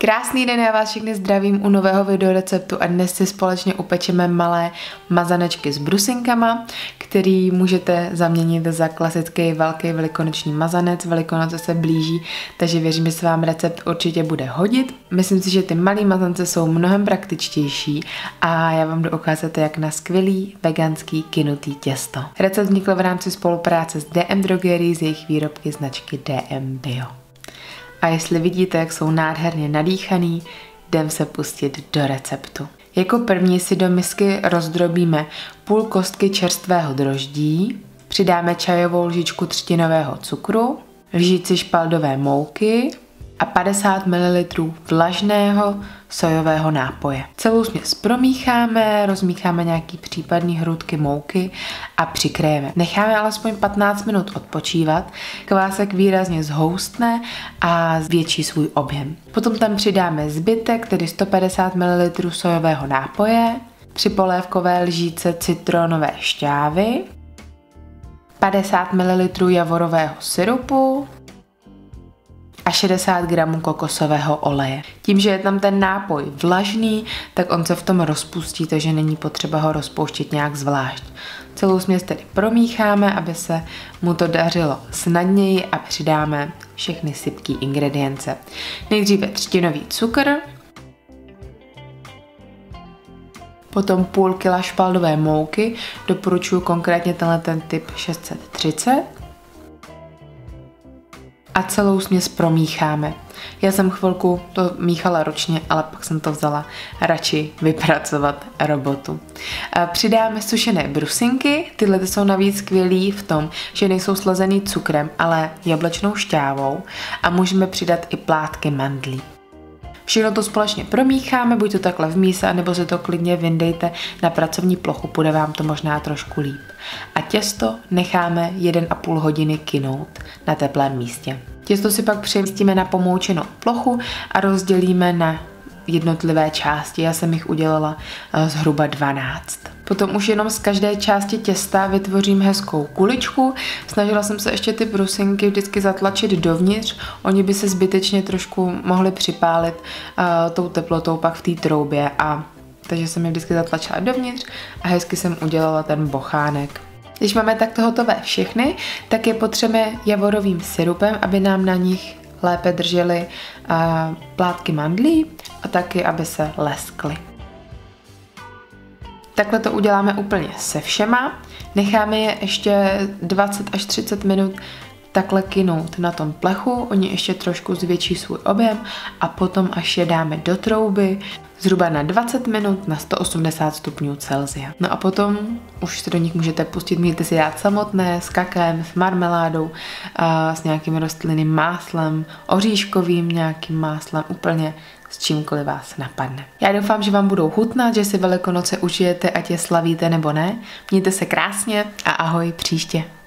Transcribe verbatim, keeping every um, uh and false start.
Krásný den, já vás všechny zdravím u nového videoreceptu a dnes si společně upečeme malé mazanečky s brusinkama, který můžete zaměnit za klasický velký velikonoční mazanec. Velikonoce se blíží, takže věřím, že se vám recept určitě bude hodit. Myslím si, že ty malé mazance jsou mnohem praktičtější a já vám jdu ukázat, jak na skvělý veganský kynutý těsto. Recept vznikl v rámci spolupráce s D M Drogerii z jejich výrobky značky D M Bio. A jestli vidíte, jak jsou nádherně nadýchaný, jdem se pustit do receptu. Jako první si do misky rozdrobíme půl kostky čerstvého droždí, přidáme čajovou lžičku třtinového cukru, lžíci špaldové mouky a padesát mililitrů vlažného sojového nápoje. Celou směs promícháme, rozmícháme nějaký případný hrudky mouky a přikryjeme. Necháme alespoň patnáct minut odpočívat, kvásek výrazně zhoustne a zvětší svůj objem. Potom tam přidáme zbytek, tedy sto padesát mililitrů sojového nápoje, tři polévkové lžíce citronové šťávy, padesát mililitrů javorového syrupu a šedesát gramů kokosového oleje. Tím, že je tam ten nápoj vlažný, tak on se v tom rozpustí, takže není potřeba ho rozpouštět nějak zvlášť. Celou směs tedy promícháme, aby se mu to dařilo snadněji a přidáme všechny sypké ingredience. Nejdříve třtinový cukr, potom půl kila špaldové mouky, doporučuji konkrétně tenhle ten typ šest set třicet, a celou směs promícháme. Já jsem chvilku to míchala ručně, ale pak jsem to vzala radši vypracovat robotu. Přidáme sušené brusinky, tyhle jsou navíc skvělý v tom, že nejsou slazený cukrem, ale jablečnou šťávou a můžeme přidat i plátky mandlí. Všechno to společně promícháme, buď to takhle v míse, nebo si to klidně vyndejte na pracovní plochu, bude vám to možná trošku líp. A těsto necháme jedna a půl hodiny kynout na teplém místě. Těsto si pak přemístíme na pomoučenou plochu a rozdělíme na jednotlivé části. Já jsem jich udělala zhruba dvanáct. Potom už jenom z každé části těsta vytvořím hezkou kuličku. Snažila jsem se ještě ty brusinky vždycky zatlačit dovnitř. Oni by se zbytečně trošku mohli připálit uh, tou teplotou pak v té troubě. A takže jsem je vždycky zatlačila dovnitř a hezky jsem udělala ten bochánek. Když máme takto hotové všechny, tak je potřebujeme javorovým syrupem, aby nám na nich lépe držely uh, plátky mandlí a taky, aby se leskly. Takhle to uděláme úplně se všema. Necháme je ještě dvacet až třicet minut takhle kynout na tom plechu. Oni ještě trošku zvětší svůj objem a potom až je dáme do trouby zhruba na dvacet minut na sto osmdesát stupňů Celsia. No a potom už se do nich můžete pustit, můžete si dát samotné, s kakem, s marmeládou, a s nějakým rostlinným máslem, oříškovým nějakým máslem, úplně s čímkoliv vás napadne. Já doufám, že vám budou chutnat, že si Velikonoce užijete, ať je slavíte nebo ne. Mějte se krásně a ahoj příště.